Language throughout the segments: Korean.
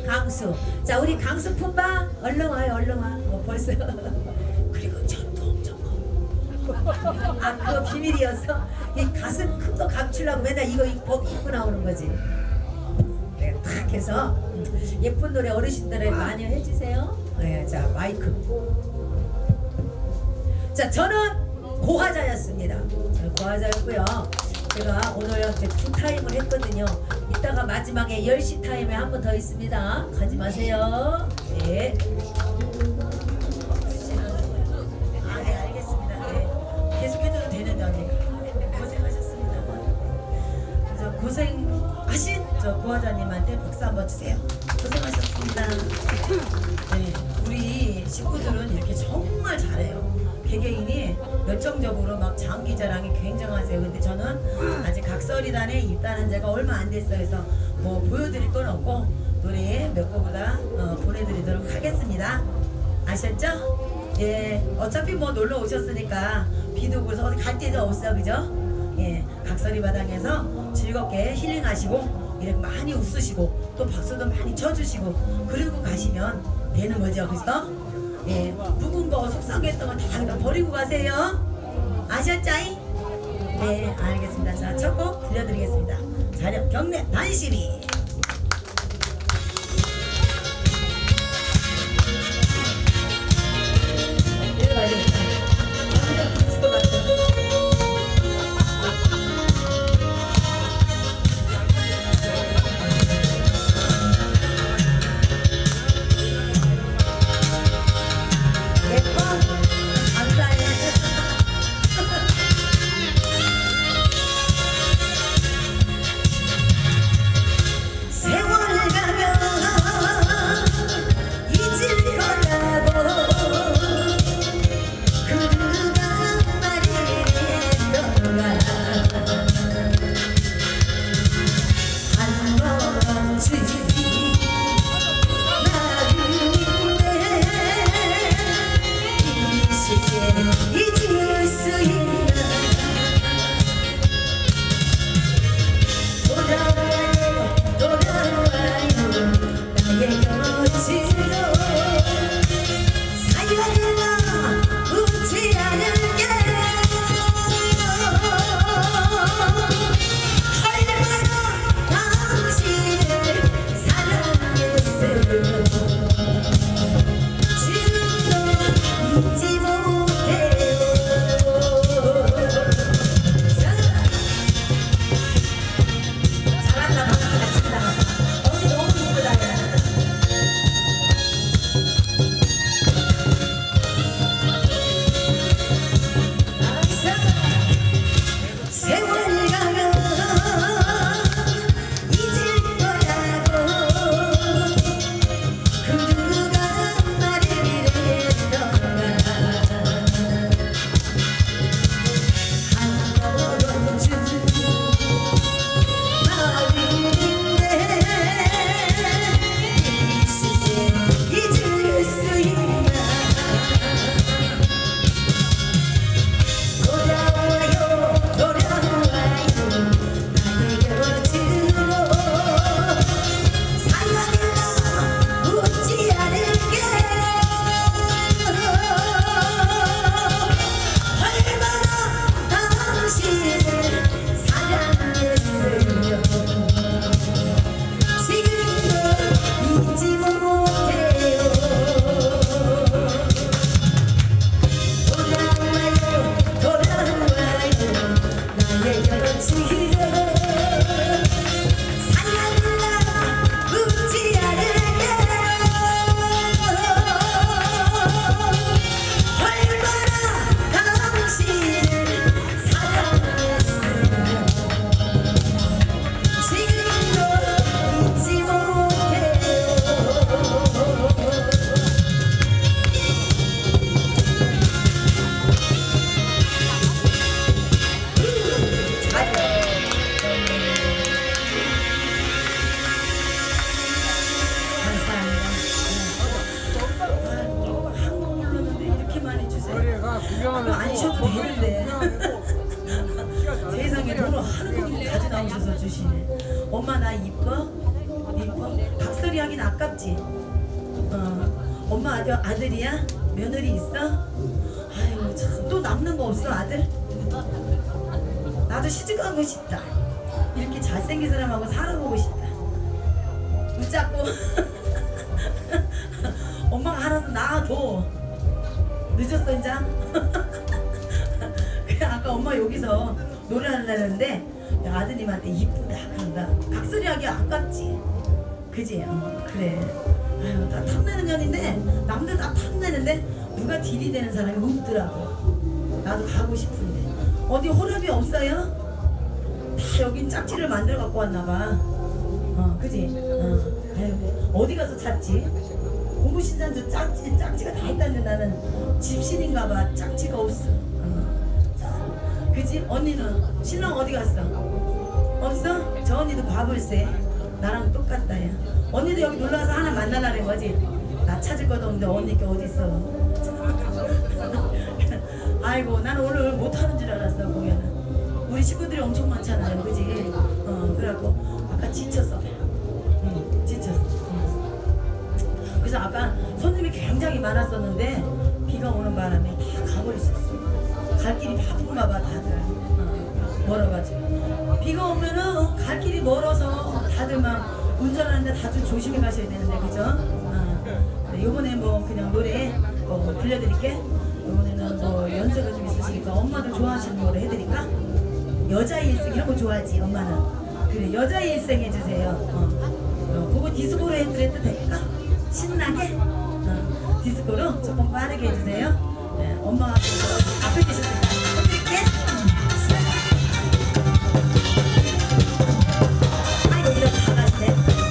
강수. 자, 우리 강수 품바 얼른 와요, 얼른 와. 벌써. 그리고 전도 엄청 커. 아, 그거 비밀이었어? 이 가슴 큰 거 감추려고 맨날 이거 입고 나오는 거지. 내가 탁 해서 예쁜 노래 어르신들을 많이 해주세요. 네, 자, 마이크. 자, 저는 고화자였습니다. 저는 고화자였고요. 제가 오늘 이제 2타임을 했거든요. 이따가 마지막에 10시 타임에 한 번 더 있습니다. 가지 마세요. 네. 아, 네, 알겠습니다. 네. 계속해줘도 되는데, 언니. 고생하셨습니다. 그래서 고생하신 저 고화자님한테 박수 한번 주세요. 고생하셨습니다. 네, 우리 식구들은 이렇게 정말 잘해요. 개개인이 열정적으로 막 장기자랑이 굉장하세요. 근데 저는 아직 각설이단에 입단한 지가 얼마 안 됐어요. 그래서 뭐 보여드릴 건 없고 노래 몇 곡보다 보내드리도록 하겠습니다. 아셨죠? 예, 어차피 뭐 놀러 오셨으니까 비도 오고 어디 갈 데도 없어, 그죠? 예, 각설이 바닥에서 즐겁게 힐링하시고 이렇게 많이 웃으시고 또 박수도 많이 쳐주시고 그러고 가시면 되는 거죠, 그죠? 예, 묵은 거 속상했던 거 다 버리고 가세요. 아셨자이? 네, 알겠습니다. 자, 첫 곡 들려드리겠습니다. 자력 경례 단심이. 안 쉬어도 되는데. 세상에 돈을 하루 종일 가져 나오셔서 주시네. 엄마 나 이뻐? 이뻐? 박설이 하긴 아까 아깝지? 엄마 아들이야? 며느리 있어? 아유 참 또 남는 거 없어 아들? 나도 시집가고 싶다. 이렇게 잘생긴 사람하고 살아보고 싶다. 붙잡고 엄마가 알아서 놔둬. 늦었어 이제? 아까 엄마 여기서 노래하려는데 아드님한테 이쁘다 그런다. 각설이하기 아깝지? 그지? 그래. 아유 다 탐내는 년인데 남들 다 탐내는데 누가 딜이 되는 사람이 없더라고. 나도 가고 싶은데 어디 호랍이 없어요? 다 여긴 짝지를 만들어 갖고 왔나봐. 그지? 아유 어디 가서 찾지? 고무신장도 짝지가 다 있다는데 나는 집신인가봐. 짝지가 없어. 그지? 언니는 신랑 어디 갔어? 없어? 저 언니도 과불세. 나랑 똑같다 야. 언니도 여기 놀러와서 하나 만나라는 거지? 나 찾을 것도 없는데 언니 게 어딨어. 아이고 나는 오늘 못하는 줄 알았어 공연은. 우리 식구들이 엄청 많잖아요 그지? 그래갖고 아까 지쳤어. 지쳤어. 그래서 아까 손님이 굉장히 많았었는데 비가 오는 바람에 다 가버렸었어. 갈 길이 바쁜가 봐 다들. 멀어가지고 비가 오면은 갈 길이 멀어서 다들 막 운전하는데 다들 조심히 가셔야 되는데 그죠? 요번에 뭐 그냥 노래 들려드릴게. 요번에는 뭐 연세가 좀 있으시니까 엄마들 좋아하시는 노래 해드릴까? 여자의 일생 이런 거 좋아하지 엄마는. 그래 여자의 일생 해주세요. 그거 디스코로 해드려도 될까? 신나게? 디스코로 조금 빠르게 해주세요. 네, 엄마가 앞에 계셨으니까 해드릴게. 아이고 이렇게 다 가시네.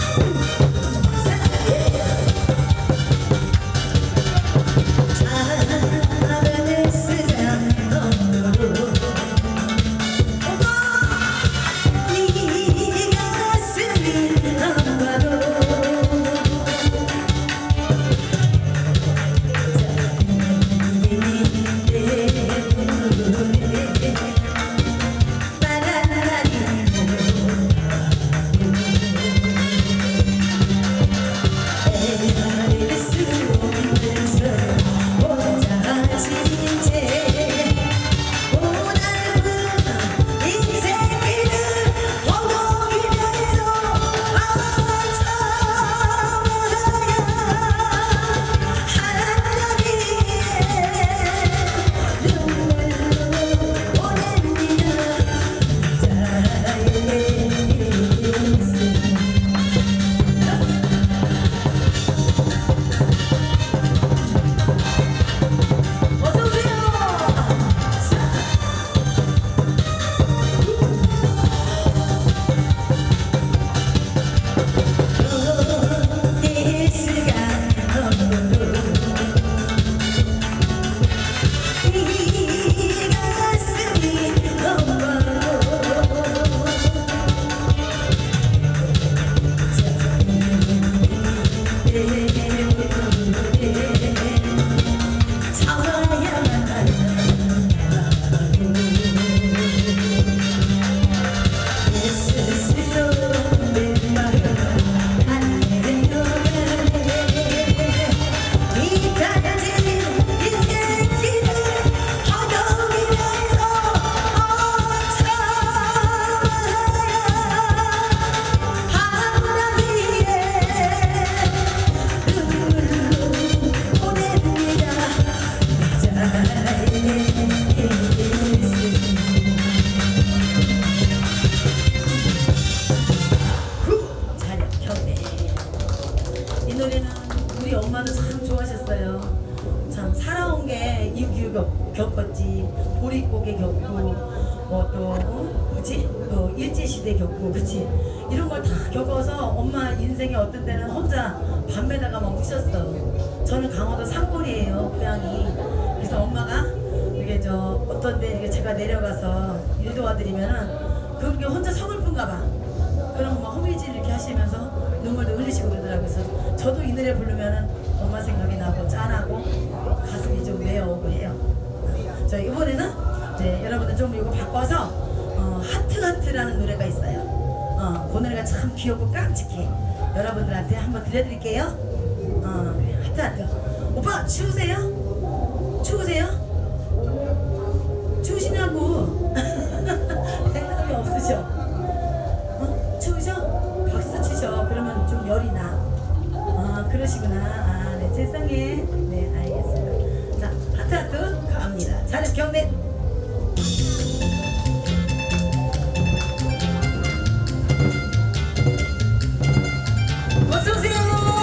겪었지. 보릿고개 겪고 또 뭐지? 또 일제시대 겪고 그치? 이런 걸 다 겪어서 엄마 인생에 어떤 때는 혼자 밤에다가 막 우셨어. 저는 강원도 산골이에요 고향이. 그래서 엄마가 이게 어떤 때 이게 제가 내려가서 일 도와드리면은 그렇게 혼자 서글픈가 봐. 그럼 막 호미질 이렇게 하시면서 눈물도 흘리시고 그러더라고요. 그래서 저도 이 노래 부르면은 엄마 생각이 나고 짠하고 가슴이 좀 메어오고 해요. 자 이번에는 이제 여러분들 좀 이거 바꿔서 하트하트라는 노래가 있어요. 그 노래가 참 귀엽고 깜찍해. 여러분들한테 한번 들려드릴게요. 그래, 하트 하트. 오빠 추우세요? 추우세요? 추우시냐고. 대답이 없으셔. 추우셔? 박수 치셔. 그러면 좀 열이 나. 그러시구나. 네, 죄송해. 네, 알겠습니다. 자, 하트 하트 갑니다. 자력 경례. 어서오세요.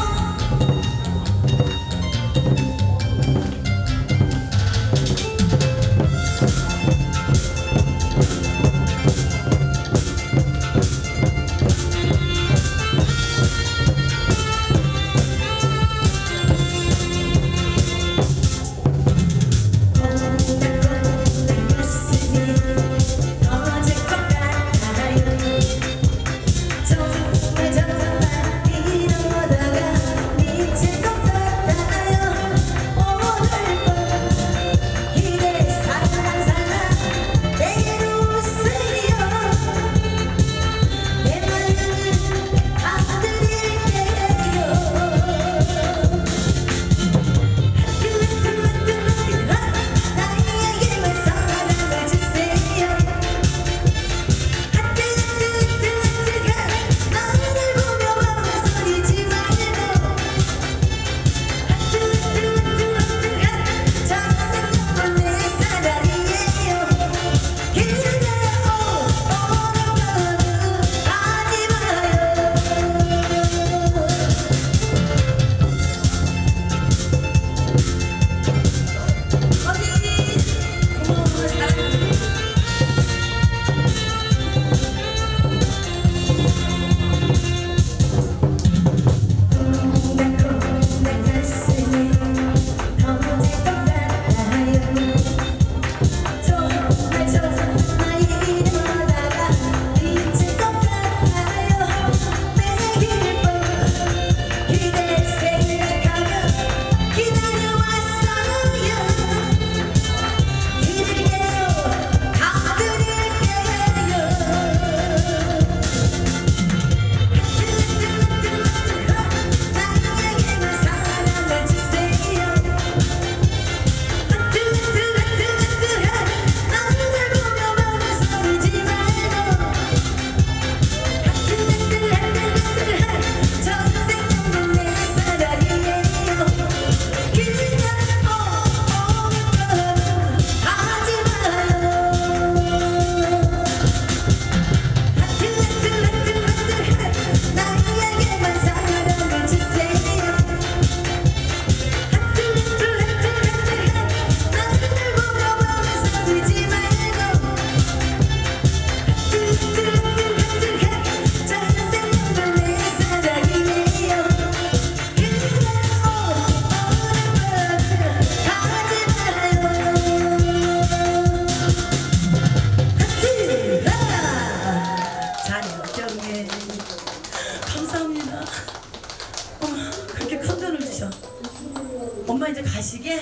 엄마 이제 가시게?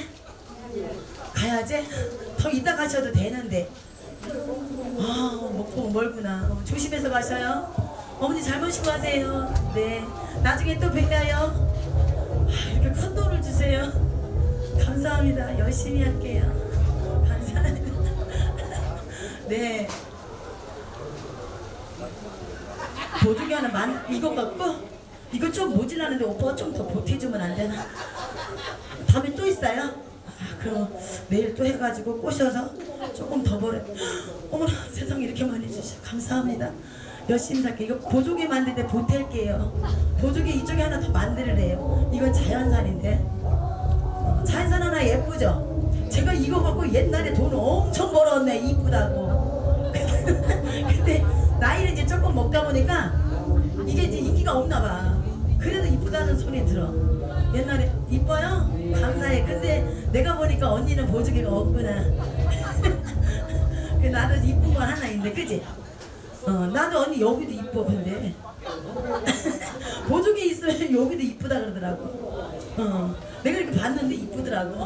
가야지? 더 이따 가셔도 되는데. 목포 멀구나. 조심해서 가셔요. 어머니 잘 모시고 가세요. 네, 나중에 또 뵐까요? 이렇게 큰 돈을 주세요. 감사합니다. 열심히 할게요. 감사합니다. 네, 보조개 하나 이거 갖고 이거 좀 모질라는데 오빠가 좀 더 보태주면 안 되나? 다음에 또 있어요? 그럼 내일 또 해가지고 꼬셔서 조금 더 벌어. 어머나 세상에 이렇게 많이 주셔. 감사합니다. 열심히 살게. 이거 보조개 만들 때 보탤게요. 보조개 이쪽에 하나 더 만들으래요. 이건 자연산인데. 자연산 하나 예쁘죠? 제가 이거 갖고 옛날에 돈 엄청 벌었네. 이쁘다고. 근데 나이를 이제 조금 먹다 보니까 이게 이제 인기가 없나 봐. 그래도 이쁘다는 소리 들어. 옛날에 이뻐요? 감사해. 근데 내가 보니까 언니는 보조개가 없구나. 나도 이쁜 건 하나 있는데, 그지? 나도 언니 여기도 이뻐. 근데 보조개 있으면 여기도 이쁘다 그러더라고. 내가 이렇게 봤는데 이쁘더라고.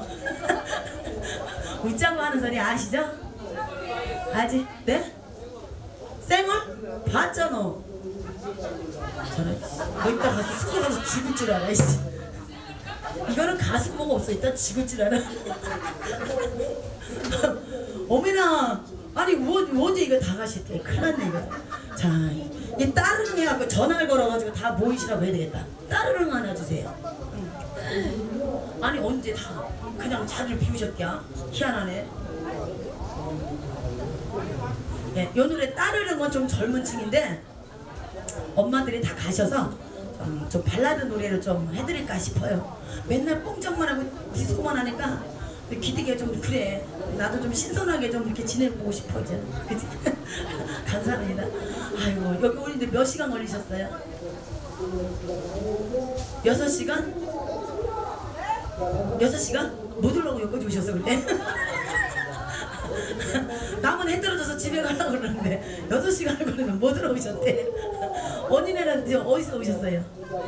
웃자고 하는 소리 아시죠? 아지? 네? 쌩얼? 봤잖아. 저는 너 이따 가서 숙소 가서 죽을 줄 알아. 이거는 가슴 뭐가 없어. 이따 죽을 줄 알아. 어머나 아니 언제 이거 다 가실게. 큰일 났네 이거. 자, 이 따르릉 해갖고 전화를 걸어가지고 다 모이시라고 해야 되겠다. 따르릉 하나 주세요. 아니 언제 다 그냥 자리를 비우셨냐? 희한하네. 네, 요 노래 따르릉은 좀 젊은 층인데 엄마들이 다 가셔서 좀 발라드 노래를 좀 해드릴까 싶어요. 맨날 뽕짝만 하고 디스코만 하니까 기대기가 좀 그래. 나도 좀 신선하게 좀 이렇게 지내보고 싶어 이제. 그치? 감사합니다. 아이고 여기 오는데 몇 시간 걸리셨어요? 6시간? 6시간? 못 오려고 여기까지 오셔서 그래? 남은 해 떨어져서 집에 가려고 그러는데 6시간을 걸리면 못 들어오셨대. 언니네는 이제 어디서 오셨어요?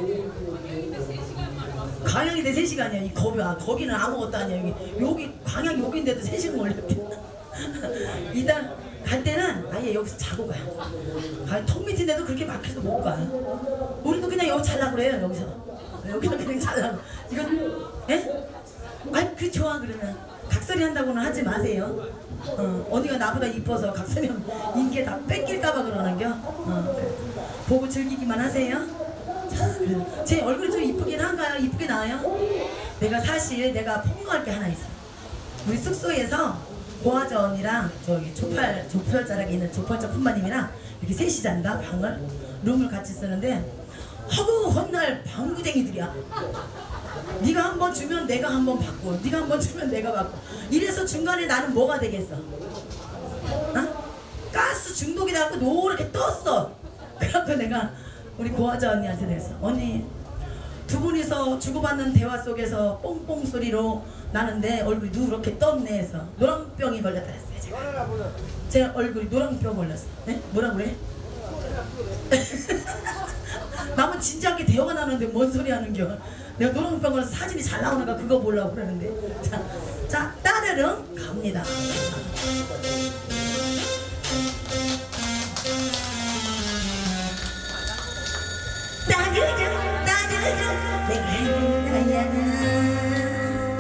광양인데 3시간이야. 이 거기는 아무것도 아니야. 여기 광양 여기인데도 3시간 걸렸대. 이따 갈 때는 아예 여기서 자고 가요. 턱 밑인데도 그렇게 막혀서 못 가. 우리도 그냥 여기 잘라 그래요. 여기는 그냥 잘라. 이건 예? 아이 그 좋아. 그러면 각설이 한다고는 하지 마세요. 언니가 나보다 이뻐서 각설이 인기에 다 뺏길까봐 그러는겨. 보고 즐기기만 하세요. 자, 제 얼굴이 좀 이쁘긴 한가요? 이쁘게 나와요? 내가 폭로할 게 하나 있어. 우리 숙소에서 고화자 언니랑 저기 조팔자락에 있는 조팔자 품마님이랑 이렇게 셋이 잔다. 룸을 같이 쓰는데 하고 헌날 방구쟁이들이야. 네가 한 번 주면 내가 한 번 받고, 네가 한 번 주면 내가 받고. 이래서 중간에 나는 뭐가 되겠어? 가스 중독이 돼갖고 노랗게 떴어. 그래갖고 내가 우리 고화자 언니한테 그랬어. 언니, 두 분이서 주고받는 대화 속에서 뽕뽕 소리로 나는데 얼굴이 누렇게 떴네 해서 노란병이 걸렸다 했어요. 제가 얼굴이 노란병 걸렸어. 네? 뭐라 그래? 남은 진지하게 대화가 나는데 뭔 소리 하는겨. 내가 노란병 걸려서 사진이 잘 나오는가 그거 보려고 그러는데. 자, 따르릉 갑니다. 따르릉 내가 해본 나야.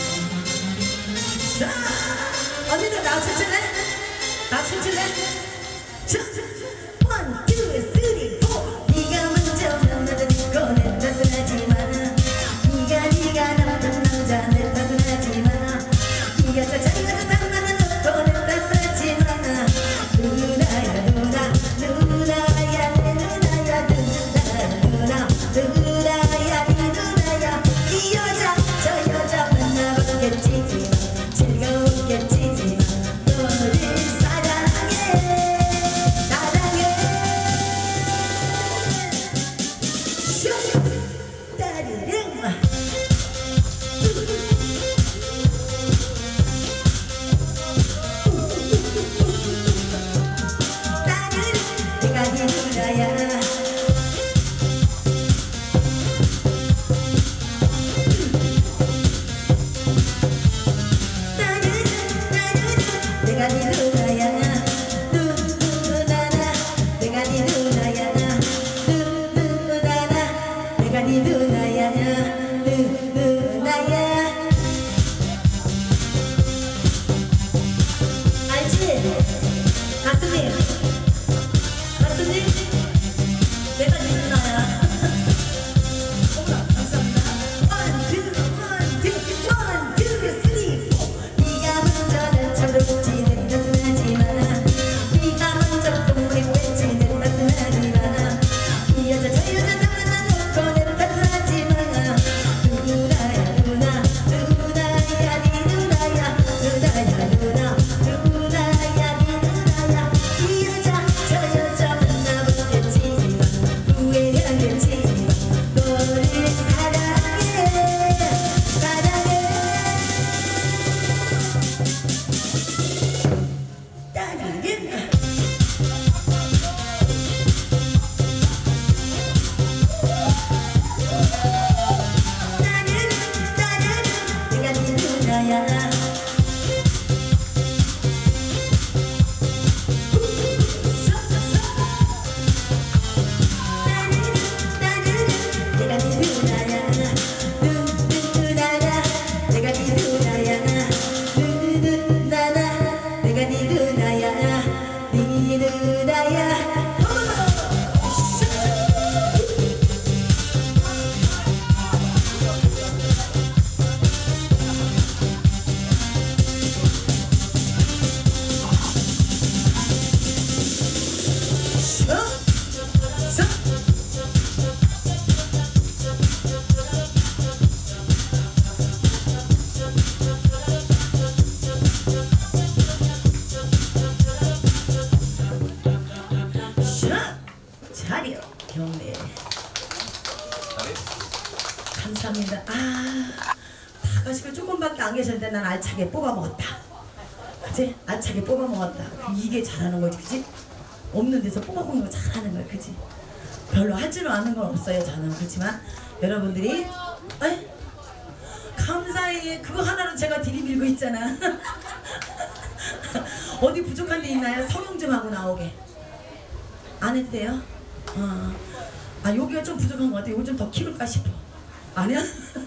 자, 언니들 나 춤출래? 나 춤출래? 자, 1, 2, 3, 4. 네가 먼저 남자 네 거는 탓은 하지마. 네가 남던 남자 내 탓은 하지마. 네가 짜장면을 담아는 놓고 내 탓은 하지마. 누나야 누나 누나야 내 누나야 누나야 이 누나야. 이 여자 저 여자 만나보겠지. 즐거웠겠지. 너를 사랑해. 감사합니다. 다 가시고 조금밖에 안 계셨는데 난 알차게 뽑아 먹었다. 그치? 알차게 뽑아 먹었다. 이게 잘하는 거지, 그치? 없는 데서 뽑아 먹는 거 잘하는 거야, 그치? 별로 할 줄은 아는 건 없어요, 저는. 그렇지만 여러분들이 감사해. 그거 하나로 제가 들이밀고 있잖아. 어디 부족한 데 있나요? 성형 좀 하고 나오게. 안 해도 돼요? 여기가 좀 부족한 것 같아. 이거 좀 더 키울까 싶어. 아니야?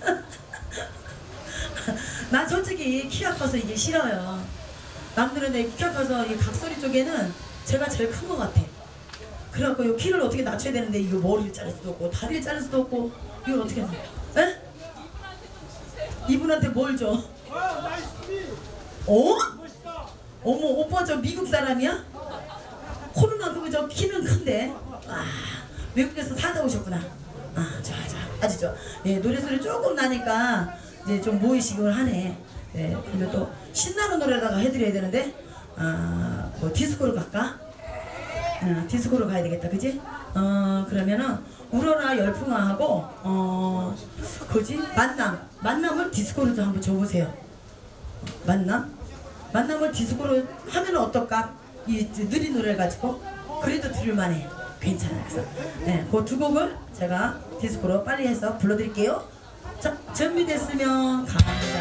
난 솔직히 키가 커서 이게 싫어요. 남들은 내 키가 커서 이 각소리 쪽에는 제가 제일 큰 것 같아. 그래갖고 이 키를 어떻게 낮춰야 되는데 이거 머리를 자를 수도 없고 다리를 자를 수도 없고 이걸 어떻게 하세요? 에? 이분한테 뭘 줘? 어? 어머 오빠 저 미국 사람이야? 코로나 그거 저 키는 큰데 외국에서 사다 오셨구나. 좋아 아주 좋아. 예, 노래소리 조금 나니까 이제 좀 모의식을 하네. 예, 그러면 또 신나는 노래다가 해드려야 되는데 뭐 디스코로 갈까? 디스코로 가야 되겠다, 그지? 그러면은 울어라 열풍아하고 그지? 만남을 디스코로 좀 한번 줘보세요. 만남을 디스코로 하면 어떨까? 이 느린 노래를 가지고 그래도 들을만해. 괜찮아. 그래서 네, 그 두 곡을 제가 디스코로 빨리 해서 불러드릴게요. 자, 준비됐으면 갑니다.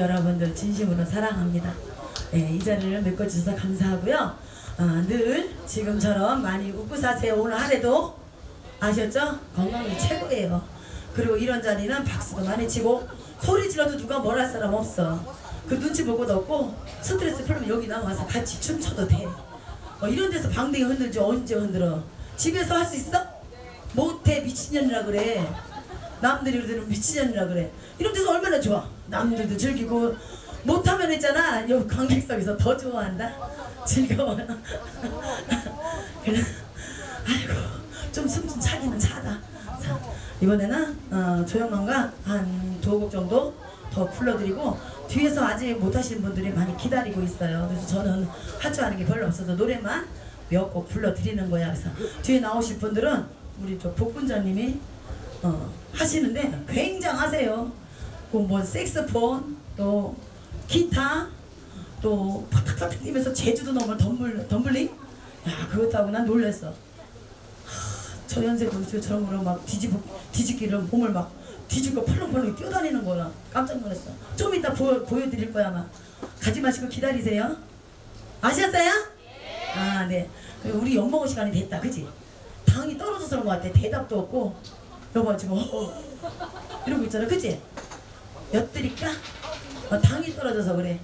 여러분들 진심으로 사랑합니다. 네, 이 자리를 메꿔주셔서 감사하고요. 늘 지금처럼 많이 웃고 사세요. 오늘 하루도 아셨죠? 건강이 최고예요. 그리고 이런 자리는 박수도 많이 치고 소리 질러도 누가 뭘 할 사람 없어. 그 눈치 볼 것도 없고 스트레스 풀면 여기 나와서 같이 춤춰도 돼. 이런 데서 방댕이 흔들지 언제 흔들어. 집에서 할 수 있어? 못해. 미친년이라 그래. 남들이 그러더니 미친년이라 그래. 이런 데서 얼마나 좋아. 남들도 즐기고 못하면 있잖아. 여기 관객석에서 더 좋아한다. 즐거워. 그래. 아이고 좀 숨 좀 차기는 차다. 자, 이번에는 조영만과 한 2곡 정도 더 불러드리고 뒤에서 아직 못하시는 분들이 많이 기다리고 있어요. 그래서 저는 할 줄 아는 게 별로 없어서 노래만 몇 곡 불러드리는 거야. 그래서 뒤에 나오실 분들은 우리 저 복분자님이 하시는데 굉장하세요. 뭐 색소폰 또 기타 또 팍팍팍 뛰면서 제주도 넘을 덤블링? 야 그것도 하고 난 놀랬어. 저 연세도 저런 거로 막 뒤집기를 몸을 막 뒤집고 펄렁펄렁 뛰어다니는 거야. 깜짝 놀랐어. 좀 이따 보여드릴 거야 아마. 가지 마시고 기다리세요. 아셨어요? 아 네. 우리 엿먹을 시간이 됐다 그치? 당이 떨어져서 그런 거 같아. 대답도 없고 여보 지금 이러고 있잖아 그치? 엿드릴까? 당이 떨어져서 그래.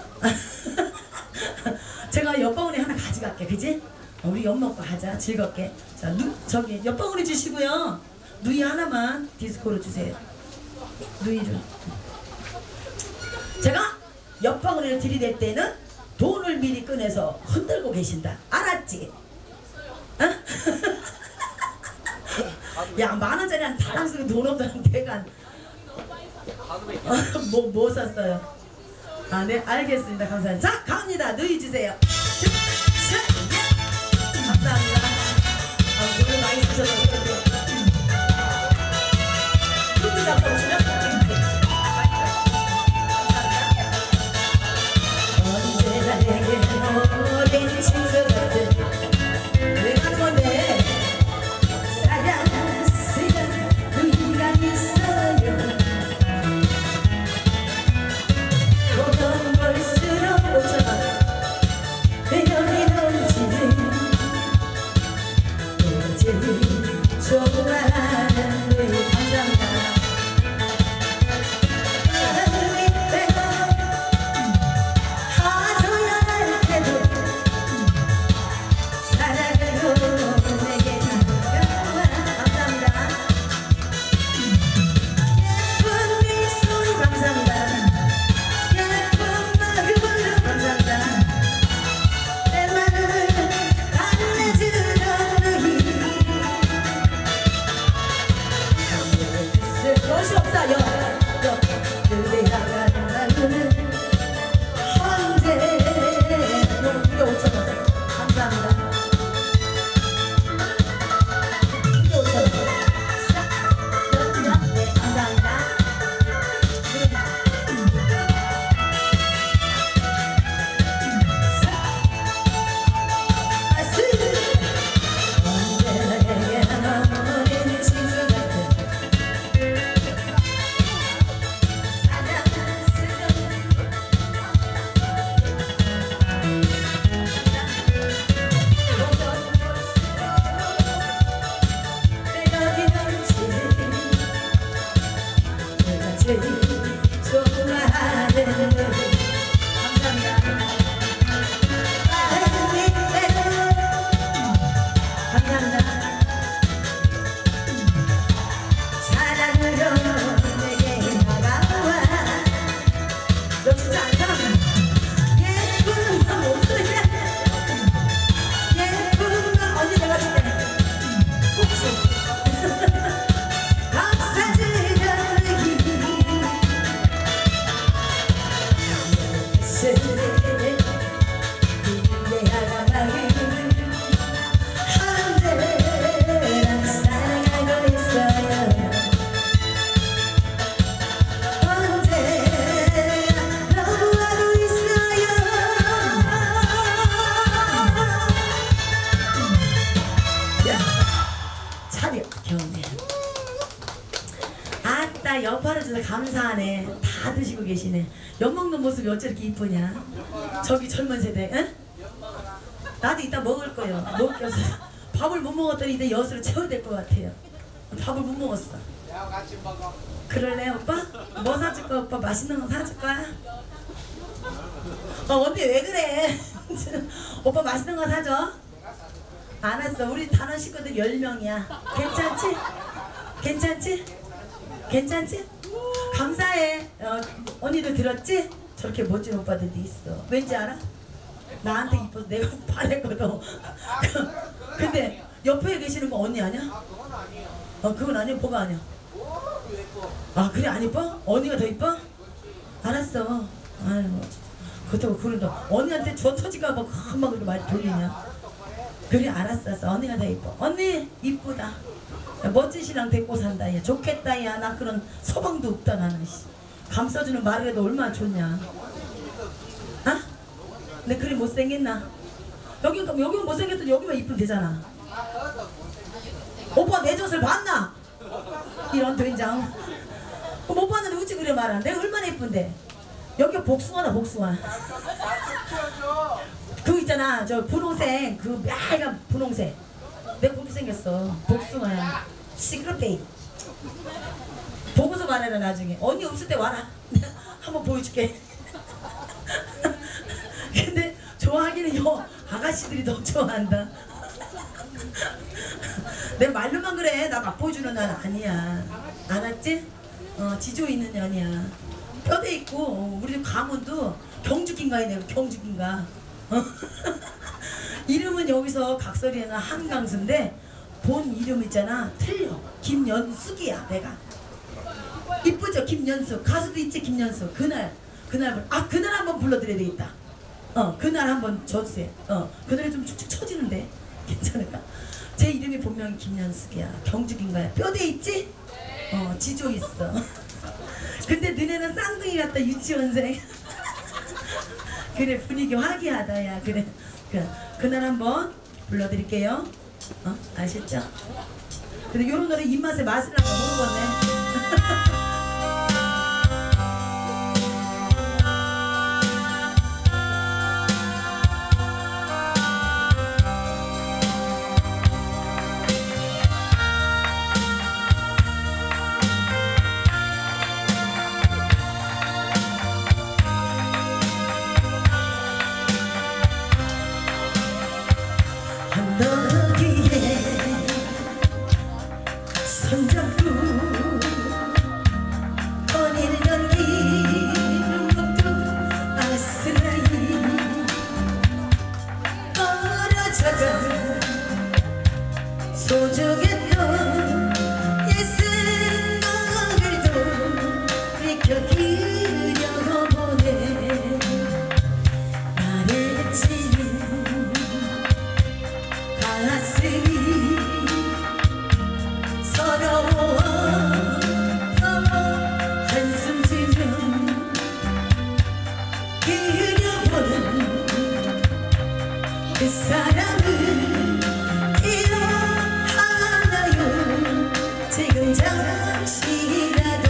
제가 엿바구니 하나 가져갈게 그치? 우리 엿먹고 하자 즐겁게. 자 저기 엿바구니 주시고요. 누이 하나만 디스코로 주세요. 누이를. 제가 엿바구니를 들이댈 때는 돈을 미리 꺼내서 흔들고 계신다. 알았지? 어? 야 10,000원짜리 다랑 쓰고 돈 없다는 대간. 뭐 샀어요? 아 네 알겠습니다. 감사합니다. 자 갑니다. 누이 주세요. 감사합니다. 노래 많이 쓰셔서 누구 잡고 오시면 언제나 내게 오랜 친구 같은 왜 가는 건데 사랑 쓰는 누이가 있어요. 보던 볼수록 5,000원 매력이 넘치는 좋아하는 누이 감사합니다. 누이 빼고 하소연 할 때도 사랑으로 내게 다가와 감사합니다. 예쁜 믹소리 감사합니다. 예쁜 마음으로 감사합니다. 내 마음을 달래주던 누이 것이 없다요. 그대가 간다는 언제 무려 5,000원 감사합니다. 무려 5,000원 네 감사합니다. 언제나 내게 어린 친구 같은 여파를 줘서 감사하네. 다 드시고 계시네. 엿 먹는 모습이 어째 이렇게 이쁘냐. 저기 젊은 세대. 응? 나도 이따 먹을 거예요. 먹기 없어. 밥을 못 먹었더니 이제 엿으로 채워야 될 것 같아요. 밥을 못 먹었어. 같이 먹어. 그럴래 오빠? 뭐 사줄 거야 오빠? 맛있는 거 사줄 거야? 언니 왜 그래? 오빠 맛있는 거 사줘? 알았어. 우리 단원 식구들 10명이야. 괜찮지? 괜찮지? 괜찮지? 감사해. 언니도 들었지? 저렇게 멋진 오빠들도 있어. 왠지 알아? 나한테 이뻐서 내가 반했거든. 근데 옆에 계시는 거 언니 아니야? 그건 아니에요. 그건 아니야? 뭐가 아니야? 예뻐. 그래 안 이뻐? 언니가 더 이뻐? 알았어. 아유, 그렇다고 그런다. 언니한테 저 터질까봐 금방 그렇게 말 돌리냐? 그래 알았어. 언니가 더 이뻐. 언니 이쁘다. 야, 멋진 신랑 데리고 산다. 야 좋겠다. 야 나 그런 서방도 없다 나는. 감싸주는 말을 해도 얼마나 좋냐? 아? 내 그리 못생겼나? 여기가 못생겼더니 여기만 이쁘면 되잖아. 오빠 내 젖을 봤나? 이런 된장. 그럼 오빠는 어찌 그래 말아? 내가 얼마나 이쁜데? 여기 복숭아다 복숭아. 그 있잖아 저 분홍색 그 빨간 분홍색. 내가 그렇게 생겼어. 복숭아야. 시크릿 보고서 말해라 나중에. 언니 없을 때 와라. 한번 보여줄게. 근데 좋아하기는 요 아가씨들이 더 좋아한다. 내 말로만 그래. 나 맛보여주는 난 아니야. 알았지? 지조 있는 년이야. 뼈대 있고 우리 가문도 경주긴가에 내가 경주긴가. 이름은 여기서 각설이는 한강수인데 본 이름 있잖아 틀려. 김연숙이야 내가. 이쁘죠 김연숙. 가수도 있지 김연숙. 그날 한번 불러드려야 되겠다. 그날 한번 줘주세요. 그 노래 좀 축축 처지는데 괜찮을까? 제 이름이 본명이 김연숙이야. 경주긴가야. 뼈대 있지? 지조 있어. 근데 너네는 쌍둥이 같다 유치원생. 그래 분위기 화기하다 야. 그래 그날 한번 불러드릴게요. 아셨죠? 근데 요런 노래 입맛에 맛을 한번 모르겠네. 손잡고 거닐던 길목도 아스라이 멀어져가 소중했던 옛 생각을도 비켜 그려보네. 말해지는 가슴이 서러워 한숨 지면 그려보는 그 사람을 기억하나요? 지금 잠시라도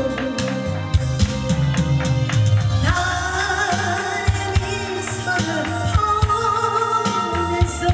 나의 미소를 보면서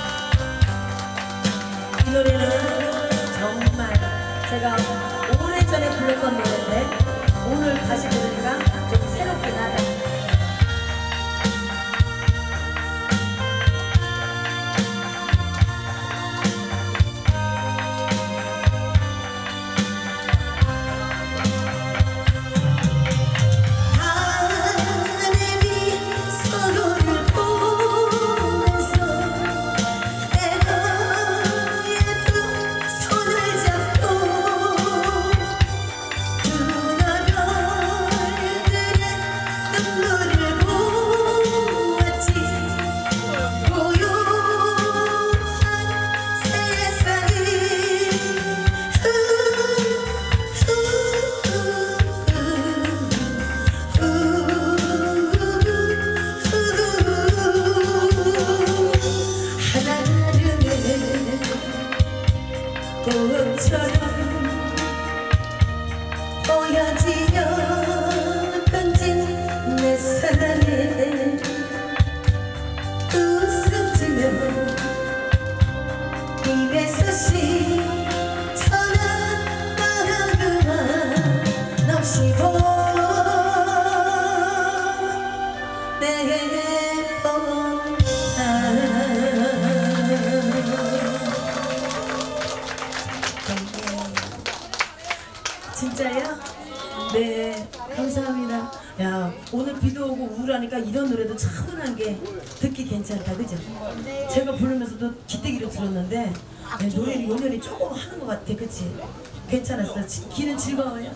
이 노래는 정말 제가 오래 전에 불렀던 노래인데 오늘 다시 부르니까 좀 새롭긴 하다. 꽃처럼 보여지려 던진 내 사랑에 웃음 지며 입에서 시천한 마음만 넘치고 내게 진짜요? 네, 감사합니다. 야, 오늘 비도 오고 우울하니까 이런 노래도 차분한 게 듣기 괜찮다, 그죠? 제가 부르면서도 기대기로 들었는데 네, 노래를 요년이 조금 하는 것 같아, 그치? 괜찮았어. 귀는 즐거워요?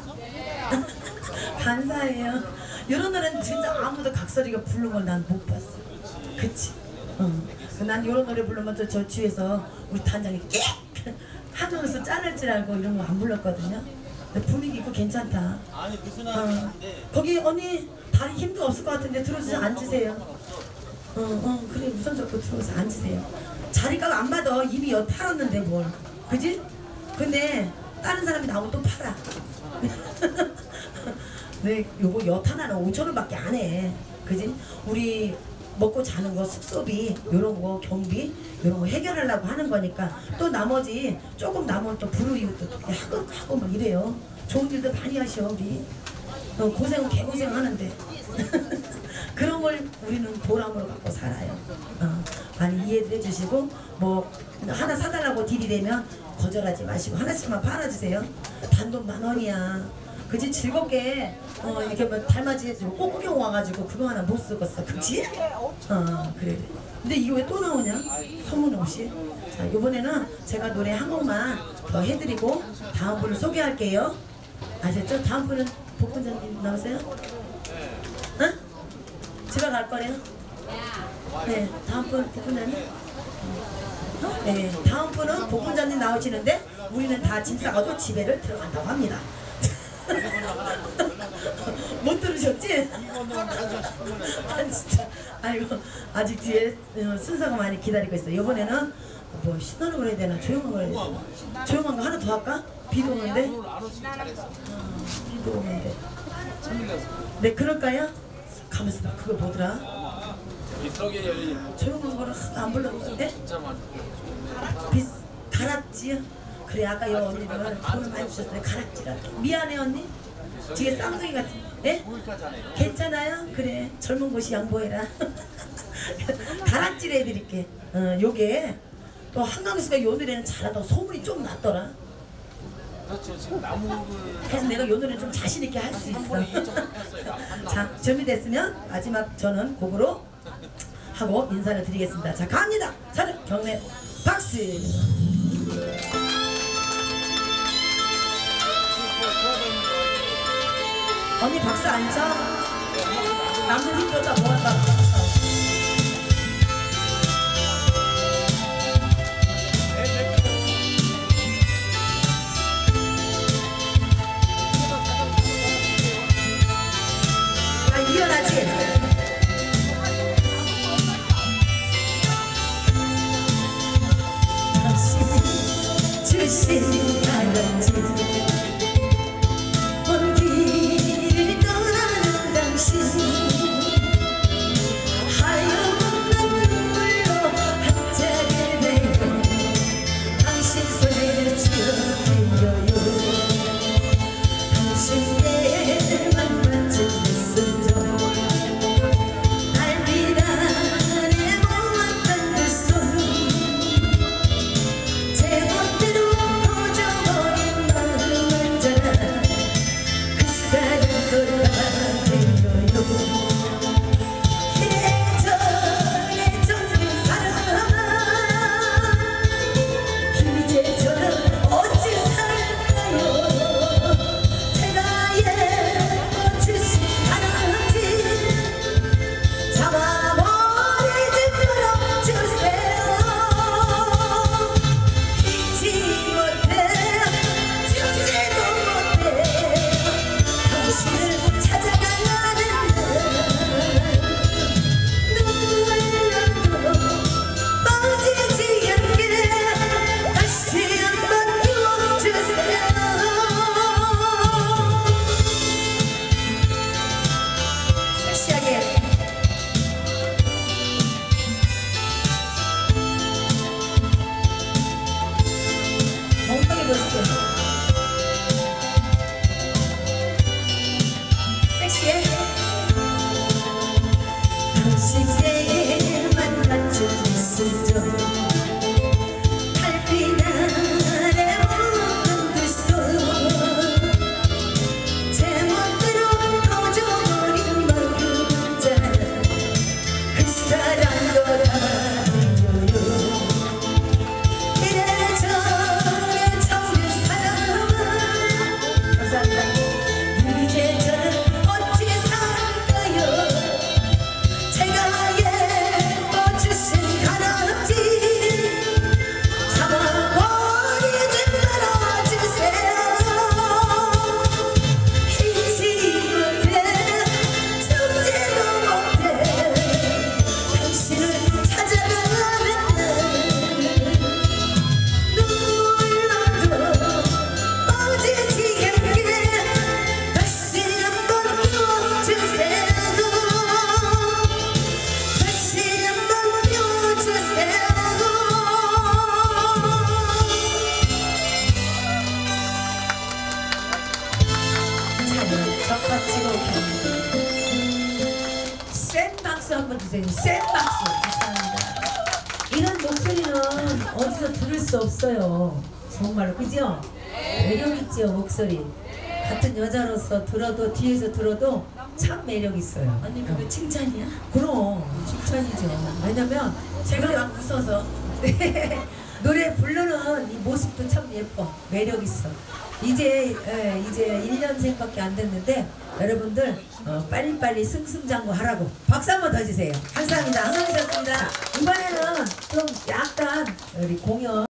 감사해요. 이런 노래는 진짜 아무도 각설이가 부른 걸 난 못 봤어. 그치? 난 이런 노래 부르면 또 저 뒤에서 우리 단장이 깨! 하면서 짠할 줄 알고 이런 거 안 불렀거든요. 분위기 있고 괜찮다. 아니 무슨 말인데? 거기 언니 다리 힘도 없을 것 같은데 들어오셔서 앉으세요. 그래 우선 잡고 들어오서 앉으세요. 자리가 안 맞아. 이미 팔았는데 뭘, 그지? 근데 다른 사람이 나오면 또 팔아. 네, 요거 하나는 5,000원밖에 안 해, 그지? 우리 먹고 자는 거, 숙소비, 요런 거, 경비, 요런 거 해결하려고 하는 거니까 또 나머지 조금 남으면 또 불우이웃도 하고 막 이래요. 좋은 일도 많이 하셔, 우리. 고생은 개고생 하는데. 그런 걸 우리는 보람으로 갖고 살아요. 많이 이해해 주시고, 뭐, 하나 사달라고 딜이 되면 거절하지 마시고, 하나씩만 팔아주세요. 단돈 10,000원이야. 그지? 즐겁게 이렇게 뭐 달맞이 해주고 꽃구경 와가지고 그거 하나 못 쓰겠어, 그치? 그래. 근데 이거 왜 또 나오냐? 소문 없이. 자, 이번에는 제가 노래 한 곡만 더 해드리고 다음 분을 소개할게요. 아셨죠? 다음 분은 복분자님 나오세요? 응? 집에 갈 거래요? 네, 다음 분 복분자님? 네, 다음 분은 복분자님 나오시는데 우리는 다 짐 싸가지고 집에를 들어간다고 합니다. 못 들으셨지? 진짜 아이고 아직 뒤에 순서가 많이 기다리고 있어. 이번에는 뭐 신나는 걸 해야 되나 조용한 걸 해야 되나? 조용한 거 하나 더 할까? 비도 오는데? 비도 오는데 네 그럴까요? 가면서 그거 뭐더라? 조용한 거를 안 불러보는데? 가락지요? 그래 아까 여 언니들 돈을 많이 주셨어요. 가락지라 미안해 언니. 뒤에 쌍둥이 같은. 예? 괜찮아요? 그래 젊은 곳이 양보해라. 가락질 해드릴게. 요게 또 한강수가 요 노래는 잘하다고 소문이 좀 났더라. 그렇죠. 지금 나무를 그래서 내가 요 노래 좀 자신있게 할 수 있어. 자 준비됐으면 마지막 저는 곡으로 하고 인사를 드리겠습니다. 자 갑니다. 차렷 경례 박수. 언니 박수 안 쳐? 남들 힘들다 뭐한다. 아 이연하지? 당신 주신 다른지 선생님 센 박수 감사합니다. 이런 목소리는 어디서 들을 수 없어요. 정말로 그죠? 매력있죠 목소리. 같은 여자로서 들어도 뒤에서 들어도 참 매력있어요. 언니 그거 칭찬이야? 그럼 칭찬이죠. 왜냐면 제가 막 웃어서 노래 부르는 이 모습도 참 예뻐. 매력있어. 이제 1년생밖에 안 됐는데 여러분들 빨리빨리 승승장구 하라고 박수 한번 더 주세요. 감사합니다. 감사하셨습니다. 이번에는 좀 약간 우리 공연